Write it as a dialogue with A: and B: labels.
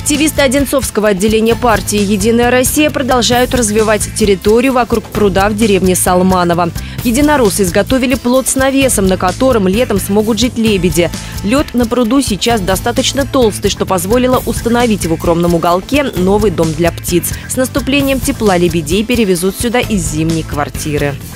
A: Активисты Одинцовского отделения партии «Единая Россия» продолжают развивать территорию вокруг пруда в деревне Салманово. Единороссы изготовили плот с навесом, на котором летом смогут жить лебеди. Лед на пруду сейчас достаточно толстый, что позволило установить в укромном уголке новый дом для птиц. С наступлением тепла лебедей перевезут сюда из зимней квартиры.